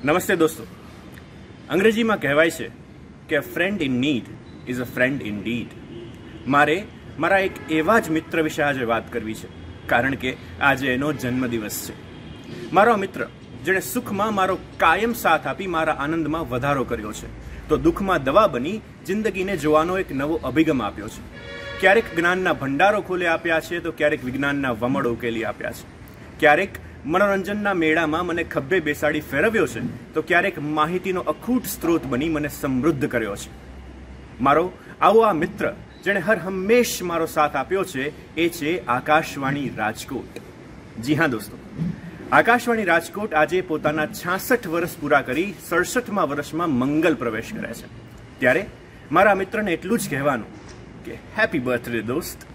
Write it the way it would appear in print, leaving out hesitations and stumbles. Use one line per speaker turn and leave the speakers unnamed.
નમસ્તે દોસ્તો, અંગ્રેજીમાં કહેવાય છે કે a friend in need is a friend indeed. મારે મારા એક એવા જ મિત્ર વિશે આજે વાત કરવી છે, કારણ કે આજે એનો જન્મદિવસ છે. મારો મિત્ર જેણે સુખમાં મારો કાયમ સાથ આપી મારા આનંદમાં વધારો કર્યો છે, તો દુઃખમાં દવા બની જિંદગીને જોવાનો એક નવો અભિગમ આપ્યો છે. ક્યારેક જ્ઞાનના ભંડારો ખોલે આપ્યા છે, તો ક્યારેક વિજ્ઞાનના વમળ ઉકેલી આપ્યા છે. ક્યારેક મનોરંજનના મેળામાં મને ખભે બેસાડી ફેરવ્યો છે, તો ક્યારેક માહિતીનો અખૂટ સ્ત્રોત બની મને સમૃદ્ધ કર્યો છે. મારો આવો આ મિત્ર જેણે હર હંમેશ મારો સાથ આપ્યો છે, એ છે આકાશવાણી રાજકોટ. જી હા દોસ્તો, આકાશવાણી રાજકોટ આજે પોતાના 66 વર્ષ પૂરા કરી 67મા વર્ષમાં મંગલ પ્રવેશ કરે છે. ત્યારે મારા મિત્રને એટલું જ કહેવાનું કે હેપી બર્થડે દોસ્ત.